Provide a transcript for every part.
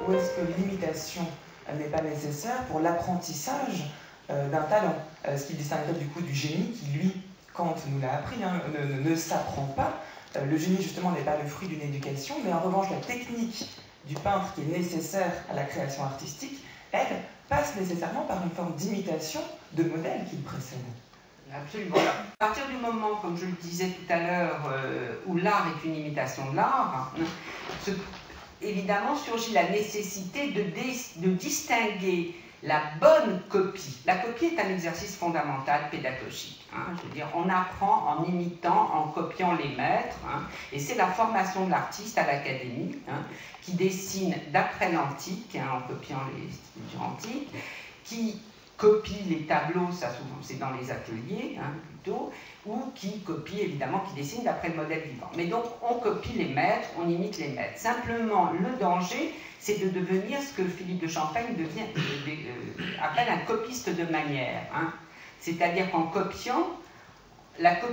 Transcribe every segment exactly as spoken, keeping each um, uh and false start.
ou est-ce que l'imitation n'est pas nécessaire pour l'apprentissage euh, d'un talent, euh, ce qui distinguerait du coup du génie qui, lui, Kant nous l'a appris, hein, ne, ne, ne s'apprend pas. Euh, le génie, justement, n'est pas le fruit d'une éducation, mais en revanche, la technique du peintre qui est nécessaire à la création artistique, elle, passe nécessairement par une forme d'imitation de modèles qui le précèdent. Absolument. À partir du moment, comme je le disais tout à l'heure, euh, où l'art est une imitation de l'art, hein, évidemment surgit la nécessité de, de distinguer la bonne copie. La copie est un exercice fondamental pédagogique. Hein, je veux dire, on apprend en imitant, en copiant les maîtres, hein, et c'est la formation de l'artiste à l'académie, hein, qui dessine d'après l'antique, hein, en copiant les sculptures antiques, qui copie les tableaux, ça souvent c'est dans les ateliers hein, plutôt, ou qui copie évidemment, qui dessine d'après le modèle vivant. Mais donc on copie les maîtres, on imite les maîtres. Simplement le danger, c'est de devenir ce que Philippe de Champaigne devient, euh, euh, appelle un copiste de manière. Hein. C'est-à-dire qu'en copiant, la cop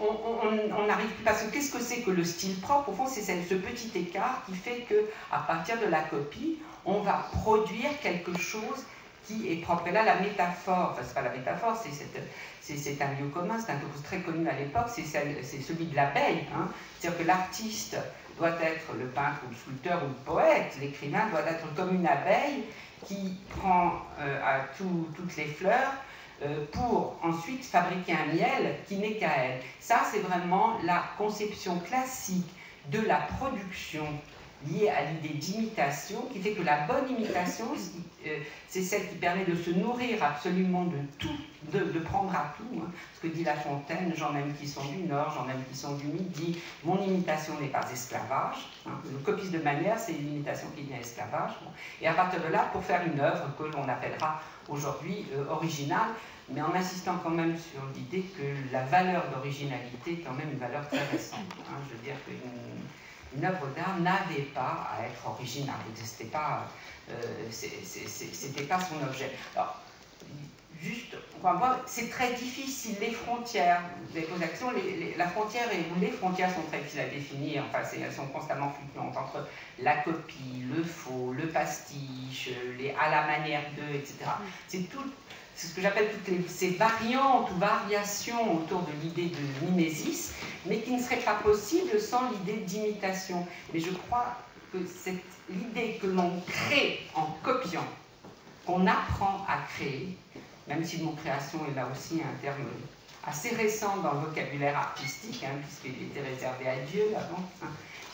on n'arrive plus, parce que qu'est-ce que c'est que le style propre? Au fond, c'est ce petit écart qui fait qu'à partir de la copie, on va produire quelque chose qui est propre. Et là, la métaphore, enfin, c'est pas la métaphore, c'est un lieu commun, c'est un chose très connu à l'époque, c'est celui de l'abeille. Hein. C'est-à-dire que l'artiste doit être le peintre ou le sculpteur ou le poète, l'écrivain doit être comme une abeille qui prend euh, à tout, toutes les fleurs euh, pour ensuite fabriquer un miel qui n'est qu'à elle. Ça, c'est vraiment la conception classique de la production liée à l'idée d'imitation, qui fait que la bonne imitation, c'est celle qui permet de se nourrir absolument de tout, de, de prendre à tout. Hein. Ce que dit La Fontaine, j'en aime qui sont du Nord, j'en aime qui sont du Midi, mon imitation n'est pas esclavage. Hein. Le copiste de manière, c'est une imitation qui vient esclavage. Bon. Et à partir de là, pour faire une œuvre que l'on appellera aujourd'hui euh, originale, mais en insistant quand même sur l'idée que la valeur d'originalité est quand même une valeur très récente. Hein. Je veux dire qu'une Une œuvre d'art n'avait pas à être originale, n'existait pas, euh, c'était pas son objet. Alors, juste, on va voir, c'est très difficile, les frontières, vous avez posé la question, les, les, la frontière et les frontières sont très difficiles à définir, enfin, elles sont constamment fluctuantes entre la copie, le faux, le pastiche, les à la manière d'eux, et cetera. C'est tout. C'est ce que j'appelle toutes les, ces variantes ou variations autour de l'idée de mimésis, mais qui ne serait pas possible sans l'idée d'imitation. Mais je crois que c'est l'idée que l'on crée en copiant, qu'on apprend à créer, même si le mot création est là aussi un terme assez récent dans le vocabulaire artistique, hein, puisqu'il était réservé à Dieu avant. Hein.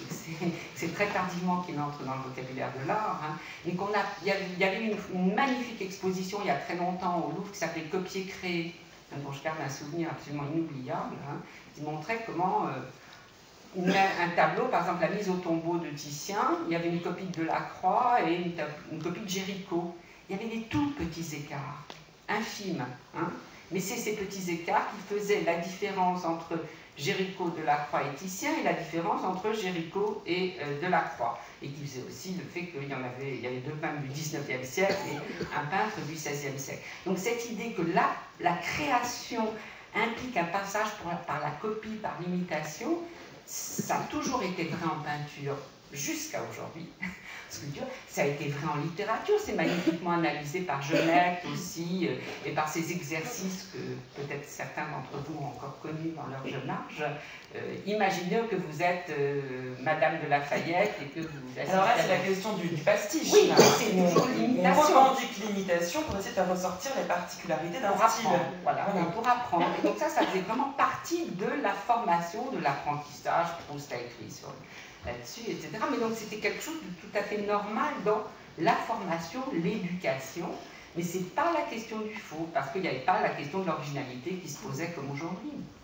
C'est très tardivement qu'il entre dans le vocabulaire de l'art. Hein, mais qu'on a, il y avait une, une magnifique exposition il y a très longtemps au Louvre qui s'appelait Copier-créer, dont je garde un souvenir absolument inoubliable, hein, qui montrait comment euh, une, un tableau, par exemple la mise au tombeau de Titien, il y avait une copie de Delacroix et une, une copie de Géricault. Il y avait des tout petits écarts, infimes. Hein, mais c'est ces petits écarts qui faisaient la différence entre Géricault, Delacroix et Titien, et la différence entre Géricault et euh, Delacroix, et qui faisait aussi le fait qu'il y en avait, il y avait deux peintres du dix-neuvième siècle et un peintre du seizième siècle. Donc cette idée que la, la création implique un passage par, par la copie, par l'imitation, ça a toujours été vrai en peinture, jusqu'à aujourd'hui. Sculpture, ça a été vrai en littérature, c'est magnifiquement analysé par Genette aussi, euh, et par ces exercices que peut-être certains d'entre vous ont encore connus dans leur jeune âge. Euh, imaginez que vous êtes euh, Madame de Lafayette et que vous... Alors là, c'est la question du, du pastiche. Oui, c'est toujours l'imitation. On revendique l'imitation pour essayer de faire ressortir les particularités d'un style. Voilà, voilà, pour apprendre. Et donc ça, ça faisait vraiment partie de la formation, de l'apprentissage. Proust a écrit sur là-dessus, et cetera. Mais donc c'était quelque chose de tout à fait normal dans la formation, l'éducation. Mais ce n'est pas la question du faux, parce qu'il n'y avait pas la question de l'originalité qui se posait comme aujourd'hui.